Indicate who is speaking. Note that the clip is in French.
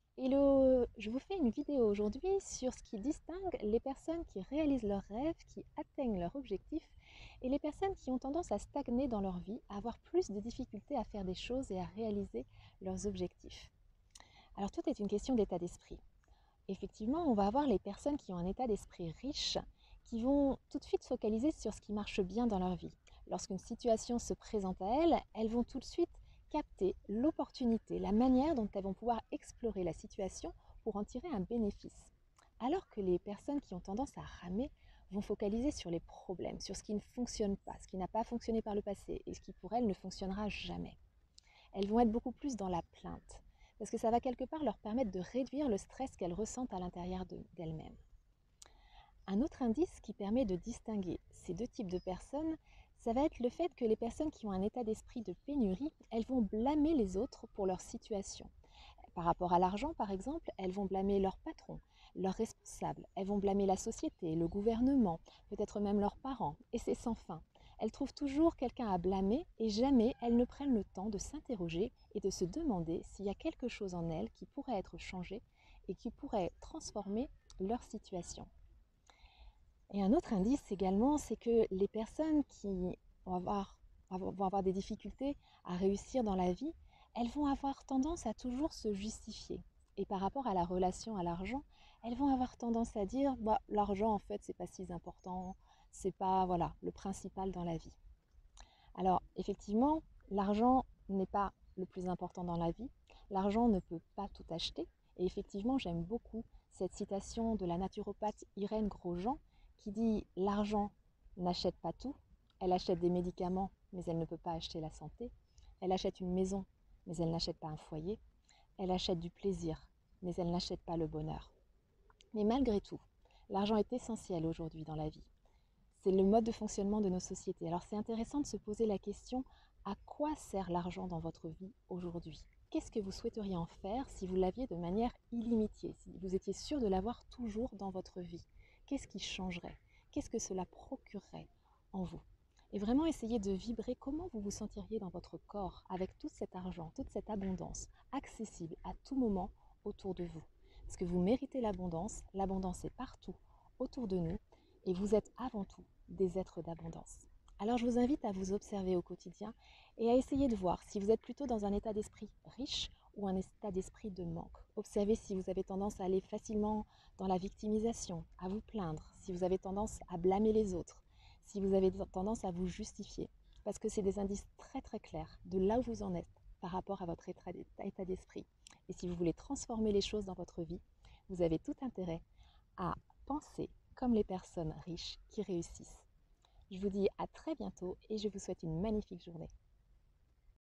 Speaker 1: Hello, je vous fais une vidéo aujourd'hui sur ce qui distingue les personnes qui réalisent leurs rêves, qui atteignent leurs objectifs, et les personnes qui ont tendance à stagner dans leur vie, à avoir plus de difficultés à faire des choses et à réaliser leurs objectifs. Alors tout est une question d'état d'esprit. Effectivement, on va avoir les personnes qui ont un état d'esprit riche, qui vont tout de suite se focaliser sur ce qui marche bien dans leur vie. Lorsqu'une situation se présente à elles, elles vont tout de suite capter l'opportunité, la manière dont elles vont pouvoir explorer la situation pour en tirer un bénéfice. Alors que les personnes qui ont tendance à ramer vont focaliser sur les problèmes, sur ce qui ne fonctionne pas, ce qui n'a pas fonctionné par le passé et ce qui pour elles ne fonctionnera jamais. Elles vont être beaucoup plus dans la plainte, parce que ça va quelque part leur permettre de réduire le stress qu'elles ressentent à l'intérieur d'elles-mêmes. Un autre indice qui permet de distinguer ces deux types de personnes, ça va être le fait que les personnes qui ont un état d'esprit de pénurie, elles vont blâmer les autres pour leur situation. Par rapport à l'argent, par exemple, elles vont blâmer leur patron, leurs responsables, elles vont blâmer la société, le gouvernement, peut-être même leurs parents, et c'est sans fin. Elles trouvent toujours quelqu'un à blâmer et jamais elles ne prennent le temps de s'interroger et de se demander s'il y a quelque chose en elles qui pourrait être changé et qui pourrait transformer leur situation. Et un autre indice également, c'est que les personnes qui vont avoir des difficultés à réussir dans la vie, elles vont avoir tendance à toujours se justifier. Et par rapport à la relation à l'argent, elles vont avoir tendance à dire bah, l'argent en fait c'est pas si important, c'est pas voilà le principal dans la vie. Alors effectivement, l'argent n'est pas le plus important dans la vie. L'argent ne peut pas tout acheter. Et effectivement, j'aime beaucoup cette citation de la naturopathe Irène Grosjean qui dit l'argent n'achète pas tout. Elle achète des médicaments, mais elle ne peut pas acheter la santé. Elle achète une maison, mais elle n'achète pas un foyer. Elle achète du plaisir, mais elle n'achète pas le bonheur. Mais malgré tout, l'argent est essentiel aujourd'hui dans la vie. C'est le mode de fonctionnement de nos sociétés. Alors c'est intéressant de se poser la question, à quoi sert l'argent dans votre vie aujourd'hui? Qu'est-ce que vous souhaiteriez en faire si vous l'aviez de manière illimitée, si vous étiez sûr de l'avoir toujours dans votre vie? Qu'est-ce qui changerait? Qu'est-ce que cela procurerait en vous? Et vraiment essayer de vibrer comment vous vous sentiriez dans votre corps avec tout cet argent, toute cette abondance, accessible à tout moment autour de vous. Parce que vous méritez l'abondance est partout autour de nous, et vous êtes avant tout des êtres d'abondance. Alors je vous invite à vous observer au quotidien et à essayer de voir si vous êtes plutôt dans un état d'esprit riche ou un état d'esprit de manque. Observez si vous avez tendance à aller facilement dans la victimisation, à vous plaindre, si vous avez tendance à blâmer les autres, si vous avez tendance à vous justifier. Parce que c'est des indices très très clairs de là où vous en êtes par rapport à votre état d'esprit. Et si vous voulez transformer les choses dans votre vie, vous avez tout intérêt à penser comme les personnes riches qui réussissent. Je vous dis à très bientôt et je vous souhaite une magnifique journée.